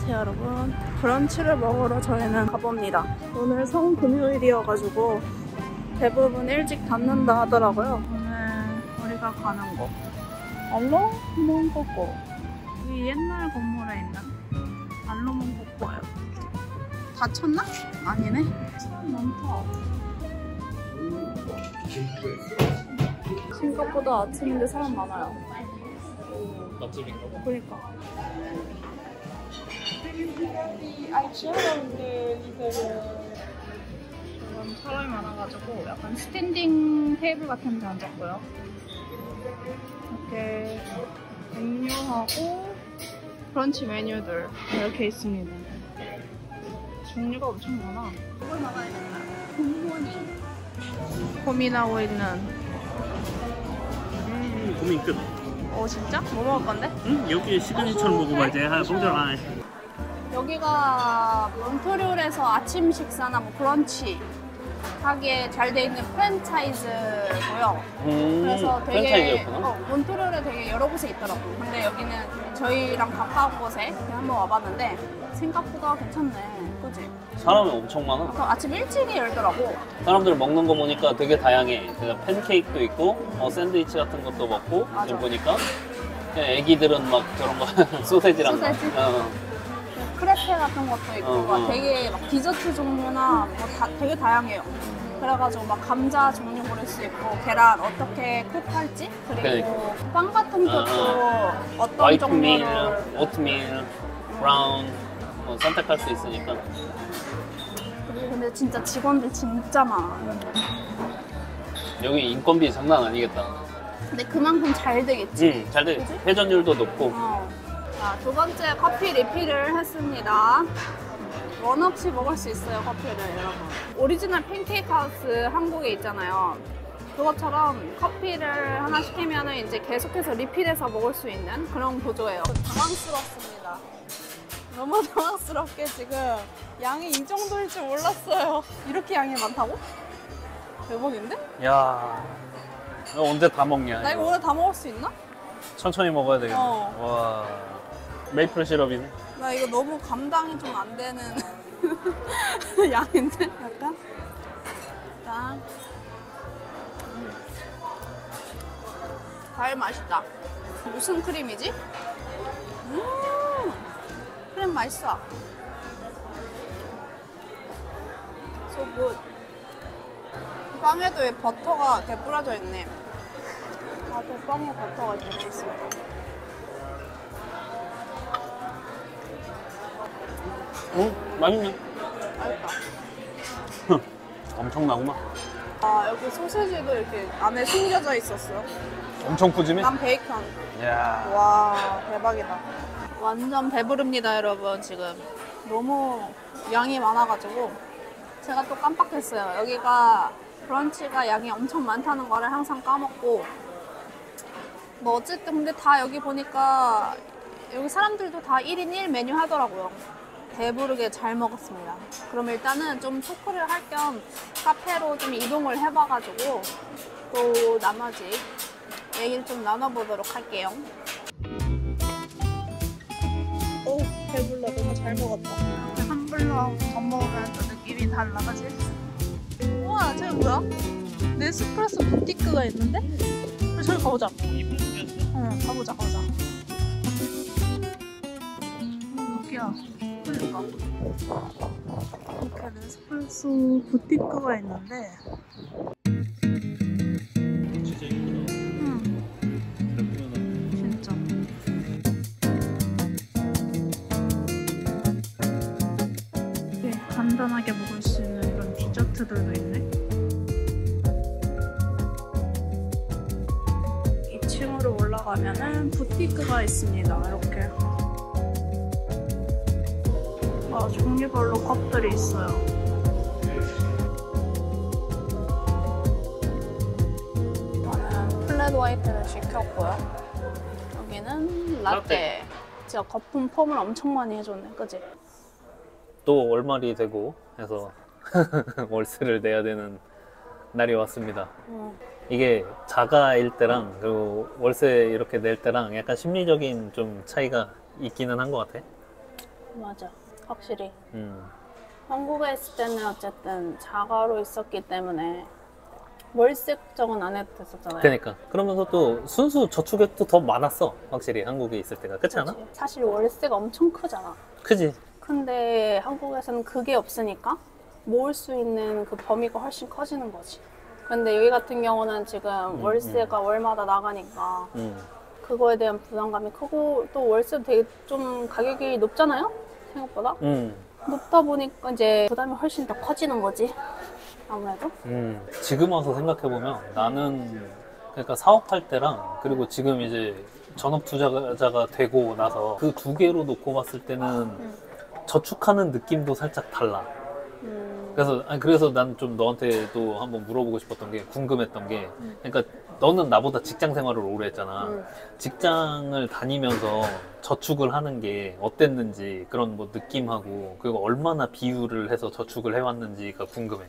안녕하세요 여러분. 브런치를 먹으러 저희는 가봅니다. 오늘 성금요일이어가지고 대부분 일찍 닫는다 하더라고요. 오늘 우리가 가는 곳 알로몬고고, 이 옛날 건물에 있는 알로몬고고예요. 닫혔나? 아니네. 사람 많다. 생각보다 아침인데 사람 많아요. 맛집인가 봐. 그러니까. 지금 사람이 많아가지고 약간 스탠딩 테이블 같은 데 앉았고요. 이렇게 음료하고 브런치 메뉴들 이렇게 있습니다. 종류가 엄청 많아. 이걸 먹어야겠다. 고민하고 있는. 고민 끝. 진짜? 뭐 먹을 건데? 응? 여기 시그니처를 먹어봐야지. 봉절. 여기가 몬트리올에서 아침 식사나 뭐 브런치 하기에 잘 돼 있는 프랜차이즈고요. 그래서 되게 몬트리올에 되게 여러 곳에 있더라고. 근데 여기는 저희랑 가까운 곳에 한번 와봤는데 생각보다 괜찮네. 그치? 사람이 엄청 많아. 아침 일찍이 열더라고. 사람들 먹는 거 보니까 되게 다양해. 그냥 팬케이크도 있고 샌드위치 같은 것도 먹고. 맞아. 지금 보니까 애기들은 막 저런 거 소세지랑 소세지? 크레페 같은 것도 있고 막 되게 막 디저트 종류나 뭐 되게 다양해요. 그래가지고 막 감자 종류 고를 수 있고 계란 어떻게 쿡할지, 그리고 빵 같은 것도 어떤 화이트 밀, 종류를 오트밀, 브라운 선택할 수 있으니까. 근데 진짜 직원들 진짜 많아. 여기 인건비 장난 아니겠다. 근데 그만큼 잘 되겠지? 잘 돼. 그치? 회전율도 높고. 자, 두 번째 커피 리필을 했습니다. 원 없이 먹을 수 있어요, 커피를 여러분. 오리지널 팬케이크 하우스 한국에 있잖아요. 그것처럼 커피를 하나 시키면 이제 계속해서 리필해서 먹을 수 있는 그런 구조예요. 당황스럽습니다. 너무 당황스럽게 지금 양이 이 정도일 줄 몰랐어요. 이렇게 양이 많다고? 대박인데? 야, 너 언제 다 먹냐? 나 이거 오늘 다 먹을 수 있나? 천천히 먹어야 되겠네. 와, 메이플 시럽이네. 나 이거 너무 감당이 좀 안 되는 양인데? 약간? 짠. 과일 맛있다. 무슨 크림이지? 크림 맛있어. So good. 빵에도 왜 버터가 이렇게 뿌려져 있네. 또 빵에 버터가 이렇게 있어. 맛있네. 맛있다. 엄청나구만. 여기 소세지도 이렇게 안에 숨겨져 있었어요. 엄청 푸짐해? 난 베이컨. 이야. 와, 대박이다. 완전 배부릅니다, 여러분. 지금 너무 양이 많아가지고 제가 또 깜빡했어요. 여기가 브런치가 양이 엄청 많다는 거를 항상 까먹고, 뭐 어쨌든 근데 다 여기 보니까 여기 사람들도 다 1인 1 메뉴 하더라고요. 배부르게 잘 먹었습니다. 그럼 일단은 좀 토크를 할 겸 카페로 좀 이동을 해봐가지고 또 나머지 얘기를 좀 나눠보도록 할게요. 오, 배불러. 너무 잘 먹었다. 한 블럭 더 먹으면 또 느낌이 달라, 그치? 우와, 저기 뭐야? 네스프레소 부티크가 있는데? 우리 저기 가보자. 응, 가보자. 여기야. 그러니까. 이렇게 네스프레소 부티크가 있는데. 진짜 이쁘다. 진짜. 이렇게 간단하게 먹을 수 있는 이런 디저트들도 있네. 2층으로 올라가면은 부티크가 있습니다. 이렇게. 종류별로 컵들이 있어요. 저는 플랫 화이트를 시켰고요. 여기는 라떼. 진짜 거품 펌을 엄청 많이 해줬네, 그치? 또 월말이 되고 해서 월세를 내야 되는 날이 왔습니다. 이게 자가일 때랑 그리고 월세 이렇게 낼 때랑 약간 심리적인 좀 차이가 있기는 한 것 같아. 맞아. 확실히. 음. 한국에 있을 때는 어쨌든 자가로 있었기 때문에 월세 걱정은 안 해도 됐었잖아요. 그러니까 그러면서 또 순수 저축액도 더 많았어. 확실히 한국에 있을 때가. 그렇지 않아? 그치? 사실 월세가 엄청 크잖아. 크지. 근데 한국에서는 그게 없으니까 모을 수 있는 그 범위가 훨씬 커지는 거지. 근데 여기 같은 경우는 지금 월세가 월마다 나가니까 그거에 대한 부담감이 크고 또 월세도 되게 좀 가격이 높잖아요? 생각보다. 높다 보니까 이제 부담이 훨씬 더 커지는 거지. 아무래도. 지금 와서 생각해보면 나는 그러니까 사업할 때랑 그리고 지금 이제 전업 투자자가 되고 나서 그 두 개로 놓고 봤을 때는 저축하는 느낌도 살짝 달라. 그래서 난 좀 너한테 또 한번 물어보고 싶었던 게 궁금했던 게 그러니까 너는 나보다 직장 생활을 오래 했잖아. 직장을 다니면서 저축을 하는 게 어땠는지 그런 뭐 느낌하고 그리고 얼마나 비율을 해서 저축을 해왔는지가 궁금해.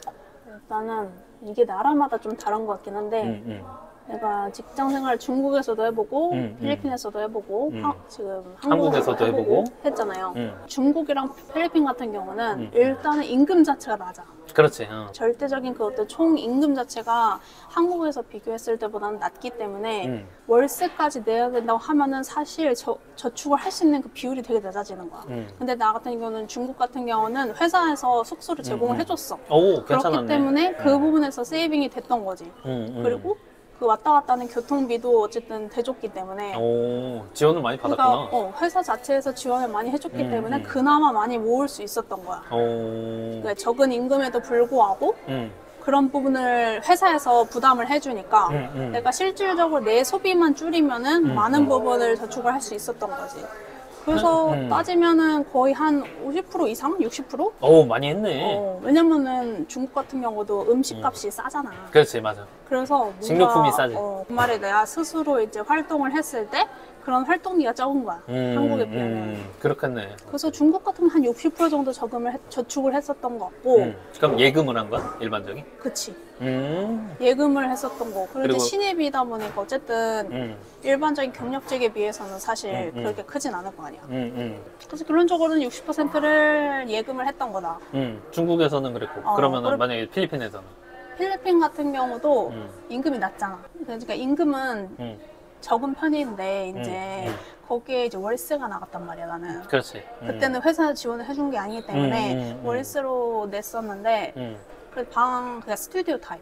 일단은 이게 나라마다 좀 다른 것 같긴 한데 내가 직장 생활 중국에서도 해보고 필리핀에서도 해보고 지금 한국에서도 해보고 했잖아요. 중국이랑 필리핀 같은 경우는 일단은 임금 자체가 낮아. 그렇지. 절대적인 그 어떤 총 임금 자체가 한국에서 비교했을 때보다는 낮기 때문에 월세까지 내야 된다고 하면은 사실 저축을 할 수 있는 그 비율이 되게 낮아지는 거야. 근데 나 같은 경우는 중국 같은 경우는 회사에서 숙소를 제공을 해줬어. 오, 그렇기 괜찮았네. 때문에 그 부분에서 세이빙이 됐던 거지. 그리고 그 왔다 갔다 하는 교통비도 어쨌든 대줬기 때문에 오, 지원을 많이 받았구나. 그러니까 회사 자체에서 지원을 많이 해줬기 때문에 그나마 많이 모을 수 있었던 거야. 오, 그러니까 적은 임금에도 불구하고 그런 부분을 회사에서 부담을 해주니까 내가 실질적으로 내 소비만 줄이면은 많은 부분을 저축을 할 수 있었던 거지. 그래서 따지면은 거의 한 50% 이상? 60%? 오, 많이 했네. 왜냐면은 중국 같은 경우도 음식값이 싸잖아. 그렇지, 맞아. 그래서 뭔가, 식료품이 싸지. 주말에 내가 스스로 이제 활동을 했을 때 그런 활동비가 적은 거야. 한국에 비하면. 그렇겠네. 그래서 중국 같으면 한 60% 정도 저축을 했었던 것 같고. 그럼 예금을 한 거야? 일반적인? 그치. 음. 예금을 했었던 거. 그리고 그리고- 이제 신입이다 보니까 어쨌든 일반적인 경력직에 비해서는 사실 그렇게 크진 않을 거 아니야. 그래서 결론적으로는 60%를 예금을 했던 거다. 중국에서는 그랬고. 그러면은 만약에 필리핀에서는? 필리핀 같은 경우도 임금이 낮잖아. 그러니까 임금은 적은 편인데 이제 거기에 이제 월세가 나갔단 말이야 나는. 그렇지. 그때는 회사 지원을 해준 게 아니기 때문에 월세로 냈었는데 그 방 그냥 스튜디오 타입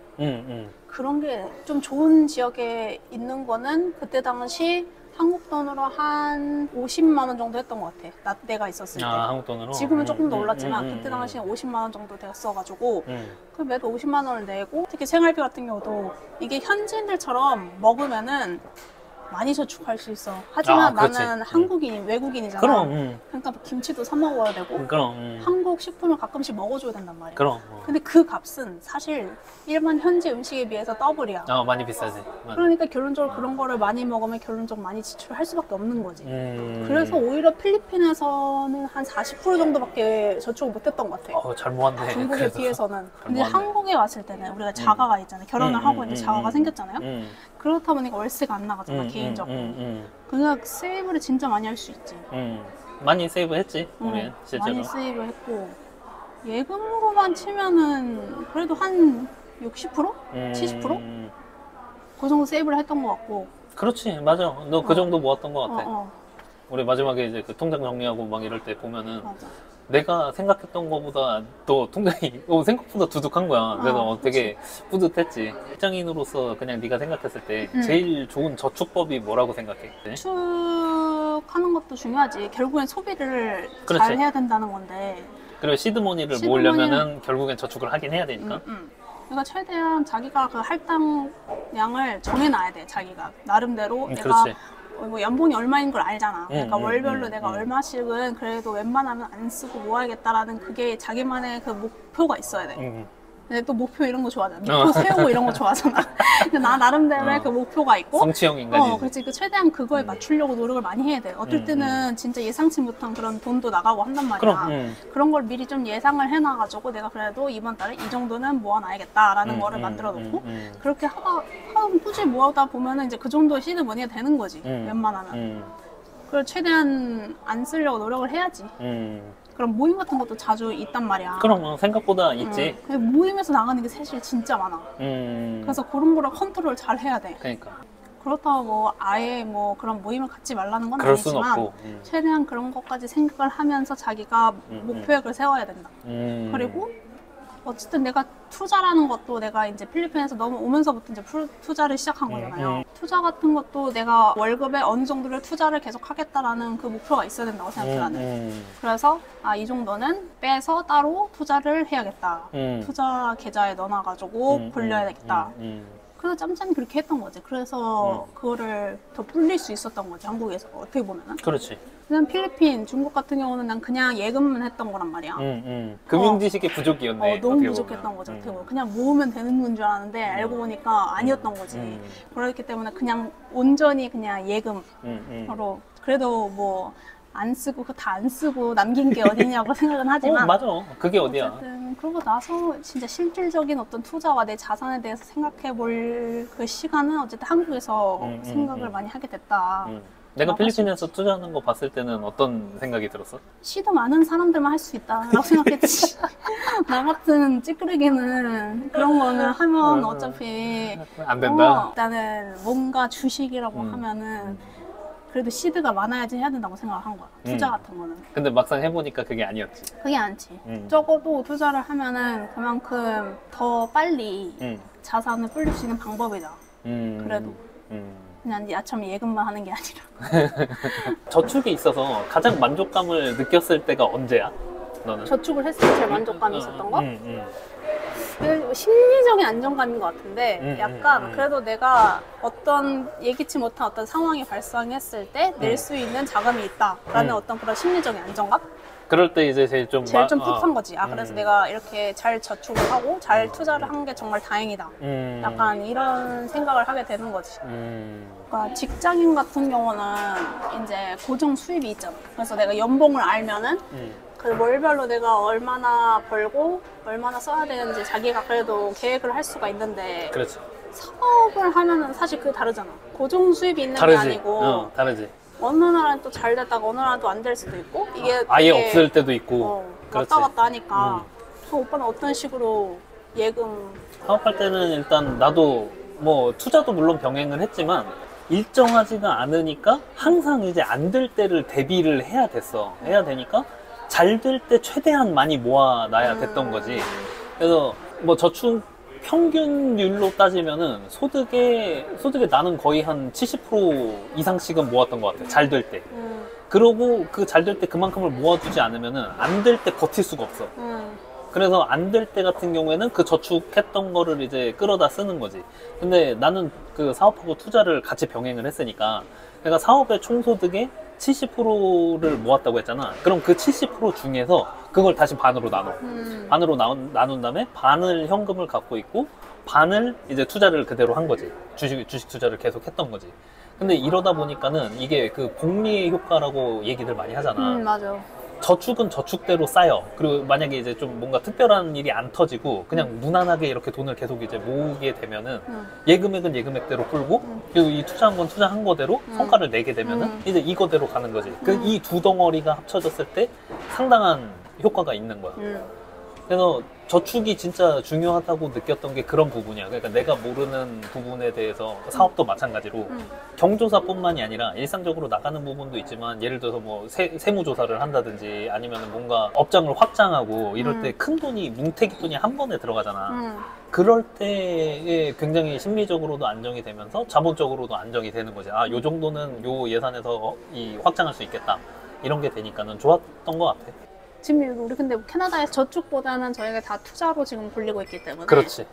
그런 게 좀 좋은 지역에 있는 거는 그때 당시 한국 돈으로 한 50만 원 정도 했던 것 같아. 내가 있었을 때. 아, 한국 돈으로? 지금은 조금 더 올랐지만 그때 당시엔 50만 원 정도 됐어가지고 그 매달 50만 원을 내고 특히 생활비 같은 경우도 이게 현지인들처럼 먹으면은 많이 저축할 수 있어. 하지만 그렇지. 나는 한국인, 외국인이잖아. 그럼. 그러니까 김치도 사 먹어야 되고 그럼. 한국 식품을 가끔씩 먹어줘야 된단 말이야. 그럼. 근데 그 값은 사실 일반 현지 음식에 비해서 더블이야. 많이 비싸지. 맞아. 그러니까 결론적으로 그런 거를 많이 먹으면 결론적으로 많이 지출을 할 수밖에 없는 거지. 음. 그래서 오히려 필리핀에서는 한 40% 정도밖에 저축을 못했던 것 같아. 잘 모았네. 중국에 그래서. 비해서는. 근데 모았네. 한국에 왔을 때는 우리가 자가가 있잖아요. 결혼을 하고 이제 자가가 생겼잖아요. 그렇다 보니까 월세가 안 나가잖아, 개인적으로. 그러니까 세이브를 진짜 많이 할 수 있지. 많이 세이브했지, 우리는 실제로. 많이 세이브 했고 예금으로만 치면은 그래도 한 60%? 70%? 그 정도 세이브를 했던 것 같고. 그렇지, 맞아. 너 그 정도 모았던 것 같아. 어. 우리 마지막에 이제 그 통장 정리하고 막 이럴 때 보면은 맞아. 내가 생각했던 것보다 또 통장이 생각보다 두둑한 거야. 그래서 되게 뿌듯했지. 직장인으로서 그냥 네가 생각했을 때 제일 좋은 저축법이 뭐라고 생각해? 저축하는 것도 중요하지. 결국엔 소비를 그렇지. 잘 해야 된다는 건데. 그리고 시드머니를 모으려면은 결국엔 저축을 하긴 해야 되니까. 그러니까 최대한 자기가 그 할당량을 정해놔야 돼. 자기가 나름대로 내가 그렇지. 뭐 연봉이 얼마인 걸 알잖아. 그러니까 월별로 내가 음. 얼마씩은 그래도 웬만하면 안 쓰고 모아야겠다라는 그게 자기만의 그 목표가 있어야 돼. 근데 또 목표 이런 거 좋아하잖아. 목표 세우고 이런 거 좋아하잖아. 근데 나 나름대로의 그 목표가 있고. 성취형 인간이지. 그렇지. 그 최대한 그거에 맞추려고 노력을 많이 해야 돼. 어떨 때는 진짜 예상치 못한 그런 돈도 나가고 한단 말이야. 그럼. 그런 걸 미리 좀 예상을 해놔가지고 내가 그래도 이번 달에 이 정도는 모아놔야겠다라는 거를 만들어 놓고 그렇게 하다 꾸준히 모아다 보면은 이제 그 정도의 시드머니가 되는 거지. 웬만하면. 그걸 최대한 안 쓰려고 노력을 해야지. 그럼 모임 같은 것도 자주 있단 말이야. 그럼 생각보다 있지. 근데 모임에서 나가는 게 사실 진짜 많아. 그래서 그런 거를 컨트롤 잘 해야 돼. 그러니까. 그렇다고 뭐 아예 뭐 그런 모임을 갖지 말라는 건 그럴 순 아니지만 없고. 최대한 그런 것까지 생각을 하면서 자기가 목표액을 세워야 된다. 그리고 어쨌든 내가 투자라는 것도 내가 이제 필리핀에서 넘어오면서부터 이제 투자를 시작한 거잖아요. 투자 같은 것도 내가 월급에 어느 정도를 투자를 계속 하겠다라는 그 목표가 있어야 된다고 생각해 나는. 그래서 이 정도는 빼서 따로 투자를 해야겠다. 투자 계좌에 넣어놔가지고 굴려야 되겠다. 그래서 짬짬이 그렇게 했던 거지. 그래서 그거를 더 불릴 수 있었던 거지, 한국에서 어떻게 보면은. 그렇지. 그냥 필리핀, 중국 같은 경우는 난 그냥 예금만 했던 거란 말이야. 금융 지식이 부족이었네. 너무 어떻게 부족했던 보면. 거지. 어떻게 보면. 그냥 모으면 되는 건 줄 알았는데 알고 보니까 아니었던 거지. 그렇기 때문에 그냥 온전히 그냥 예금으로. 그래도 뭐 안 쓰고 그 다 안 쓰고 남긴 게 어디냐고 생각은 하지만 맞아. 그게 어디야. 어쨌든 그러고 나서 진짜 실질적인 어떤 투자와 내 자산에 대해서 생각해 볼 그 시간은 어쨌든 한국에서 생각을 많이 하게 됐다. 내가 필리핀에서 투자하는 거 봤을 때는 어떤 생각이 들었어? 시도 많은 사람들만 할 수 있다라고 생각했지. 나 같은 찌끄레기는 그런 거는 하면 어차피 안 된다. 일단은 뭔가 주식이라고 하면은 그래도 시드가 많아야지 해야 된다고 생각을 한 거야. 투자 같은 거는. 근데 막상 해보니까 그게 아니었지. 그게 아니지. 적어도 투자를 하면은 그만큼 더 빨리 자산을 불릴 수 있는 방법이다. 그래도. 그냥 야참 예금만 하는 게 아니라. 저축에 있어서 가장 만족감을 느꼈을 때가 언제야? 너는? 저축을 했을 때 제일 만족감이 있었던 거? 심리적인 안정감인 것 같은데 약간 그래도 내가 어떤 예기치 못한 어떤 상황이 발생했을 때 낼 수 있는 자금이 있다라는 어떤 그런 심리적인 안정감? 그럴 때 이제 제일 좀 풋한 거지. 그래서 내가 이렇게 잘 저축을 하고 잘 투자를 한 게 정말 다행이다. 약간 이런 생각을 하게 되는 거지. 그러니까 직장인 같은 경우는 이제 고정 수입이 있잖아. 그래서 내가 연봉을 알면은 그 월별로 내가 얼마나 벌고 얼마나 써야 되는지 자기가 그래도 계획을 할 수가 있는데 그렇지. 사업을 하면은 사실 그게 다르잖아. 고정 수입이 있는 다르지. 게 아니고 다르지. 어느 날은 또 잘 됐다가 어느 날은 또 안 될 수도 있고 이게 아예 되게 없을 때도 있고. 그렇지. 왔다 갔다 하니까 그럼 오빠는 어떤 식으로 예금 사업할 때는 일단 나도 뭐 투자도 물론 병행을 했지만 일정하지가 않으니까 항상 이제 안 될 때를 대비를 해야 됐어. 해야 되니까 잘 될 때 최대한 많이 모아놔야 됐던 거지. 그래서 뭐 저축 평균율로 따지면은 소득에 나는 거의 한 70% 이상씩은 모았던 것 같아. 잘 될 때. 그러고 그 잘 될 때 그만큼을 모아두지 않으면은 안 될 때 버틸 수가 없어. 그래서 안 될 때 같은 경우에는 그 저축했던 거를 이제 끌어다 쓰는 거지. 근데 나는 그 사업하고 투자를 같이 병행을 했으니까 내가 사업의 총소득의 70%를 모았다고 했잖아. 그럼 그 70% 중에서 그걸 다시 반으로 나눠. 반으로 나눈 다음에 반을 현금을 갖고 있고 반을 이제 투자를 그대로 한 거지. 주식 투자를 계속 했던 거지. 근데 이러다 보니까는 이게 그 복리의 효과라고 얘기들 많이 하잖아. 맞아. 저축은 저축대로 쌓여. 그리고 만약에 이제 좀 뭔가 특별한 일이 안 터지고 그냥 무난하게 이렇게 돈을 계속 이제 모으게 되면은 예금액은 예금액대로 풀고 그리고 이 투자한 건 투자한 거대로 성과를 내게 되면은 이제 이거대로 가는 거지. 그 이 두 덩어리가 합쳐졌을 때 상당한 효과가 있는 거야. 그래서 저축이 진짜 중요하다고 느꼈던 게 그런 부분이야. 그러니까 내가 모르는 부분에 대해서 사업도 마찬가지로 경조사뿐만이 아니라 일상적으로 나가는 부분도 있지만 예를 들어서 뭐 세무조사를 한다든지 아니면 뭔가 업장을 확장하고 이럴 때 큰 돈이 뭉태기 돈이 한 번에 들어가잖아. 그럴 때에 굉장히 심리적으로도 안정이 되면서 자본적으로도 안정이 되는 거지. 요 정도는 요 예산에서 확장할 수 있겠다. 이런 게 되니까는 좋았던 것 같아. 지금 우리 근데 캐나다에서 저축보다는 저희가 다 투자로 지금 불리고 있기 때문에 그렇지.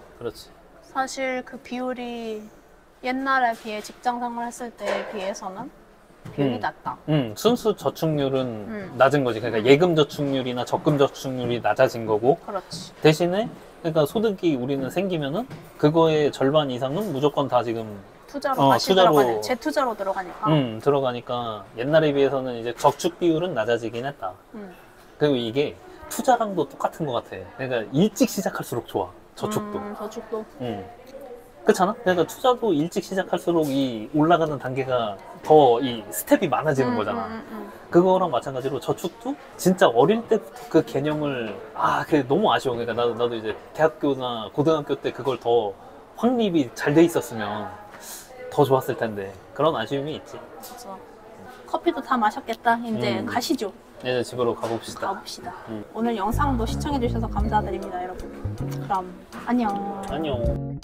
사실 그 비율이 옛날에 비해 직장 생활 했을 때에 비해서는 비율이 낮다. 순수 저축률은 낮은 거지. 그러니까 예금 저축률이나 적금 저축률이 낮아진 거고. 그렇지. 대신에 그러니까 소득이 우리는 생기면은 그거의 절반 이상은 무조건 다 지금 투자로 다시 들어가니까 재투자로 들어가니까. 들어가니까 옛날에 비해서는 이제 저축 비율은 낮아지긴 했다. 그리고 이게 투자랑도 똑같은 것 같아. 그러니까 일찍 시작할수록 좋아. 저축도. 저축도. 그렇잖아? 그러니까 투자도 일찍 시작할수록 이 올라가는 단계가 더 이 스텝이 많아지는 거잖아. 그거랑 마찬가지로 저축도 진짜 어릴 때부터 그 개념을 그게 너무 아쉬워. 그러니까 나도 이제 대학교나 고등학교 때 그걸 더 확립이 잘 돼 있었으면 더 좋았을 텐데 그런 아쉬움이 있지. 그래서 커피도 다 마셨겠다. 이제 가시죠. 이제 집으로 가봅시다. 가봅시다. 오늘 영상도 시청해주셔서 감사드립니다, 여러분. 그럼 안녕. 안녕.